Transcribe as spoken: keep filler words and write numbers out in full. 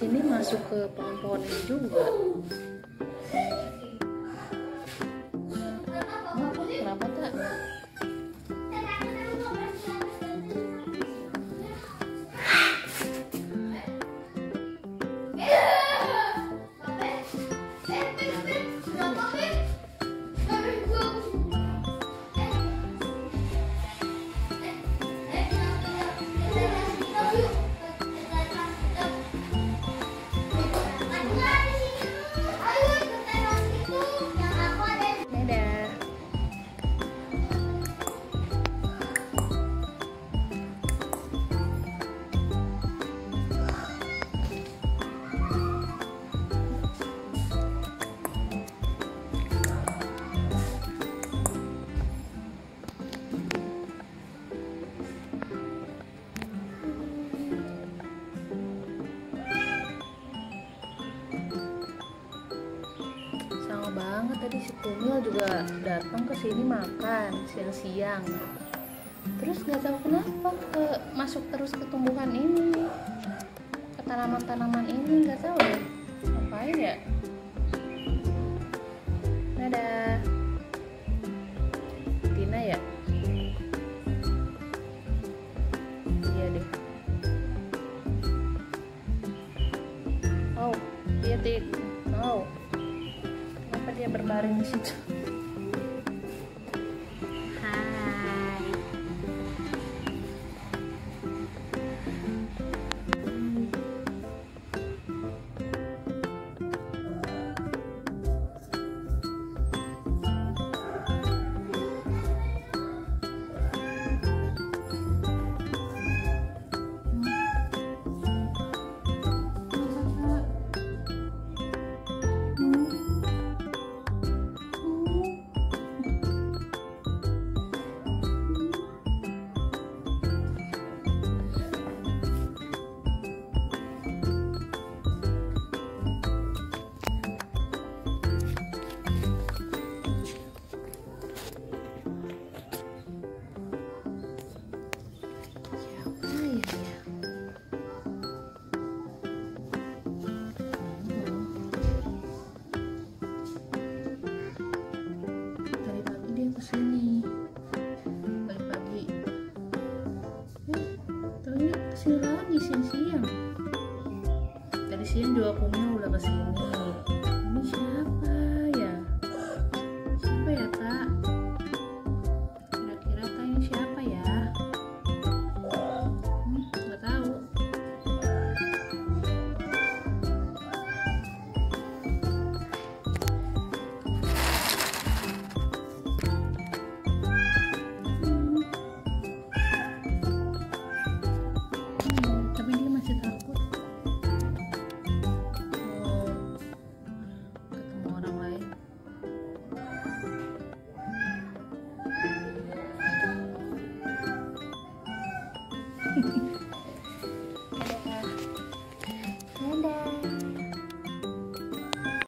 sini masuk ke pohon-pohon ini juga. Oh, kenapa tak? Banget tadi si Kumil juga datang ke sini makan siang-siang, terus nggak tahu kenapa ke masuk terus ke tumbuhan ini, ke tanaman-tanaman ini, nggak tahu deh ngapain ya. Dadah Tina ya, iya deh. Oh iya Tik, oh dia berbaring di situ. Hai. Kesini pagi-pagi, eh, ternyata kesini lagi siang-siang. Tadi siang juga Kumil udah kesini. Ini siapa ya? Siapa ya Kak? Kira-kira Kak ini siapa ya? Hmm, nggak tahu. Dadah. Dadah.